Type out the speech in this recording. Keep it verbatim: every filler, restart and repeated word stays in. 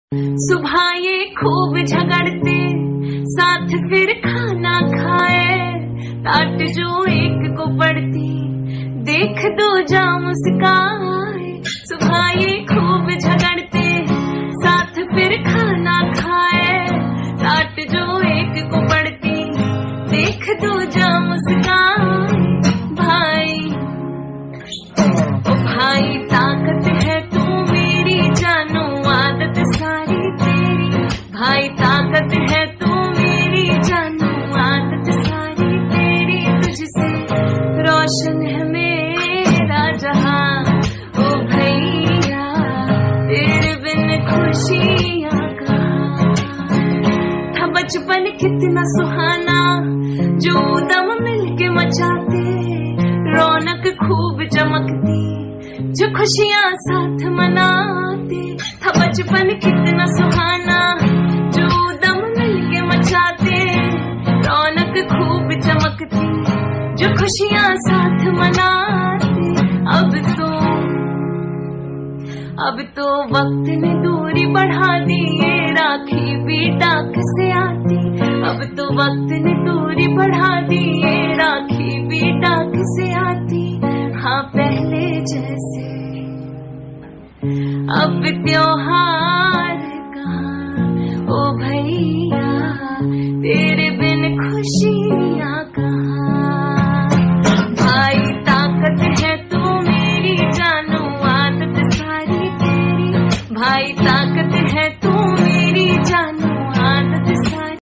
सुबह ये खूब झगड़ते, साथ फिर खाना खाए, टाट जो एक को पड़ती, देख दो जा मुस्काए। सुबह ये खूब झगड़ते, साथ फिर खाना खाए, टाट जो एक को पड़ती, देख दो जा मुस्काए। भाई ओ भाई ताकत है तू मेरी, जानू आदत सारी तेरी। भाई ताकत है तू मेरी, जानू आदत सारी तेरी। तुझसे रोशन है मेरा जहां, ओ भैया तेरे बिन खुशियां कहाँ। था बचपन कितना सुहाना, जो दम मिलके मचाते, रौनक खूब चमकती, जो खुशियां साथ मनाते। था बचपन कितना सुहाना, जो दम मिलके मचाते, रौनक खूब चमकती, जो खुशियां साथ मनाते। अब तो अब तो वक्त ने दूरी बढ़ा दी, ये राखी भी डाक से आती। अब तो वक्त ने दूरी बढ़ा दी, ये राखी भी डाक से आती। हाँ पहले जैसे अब त्योहार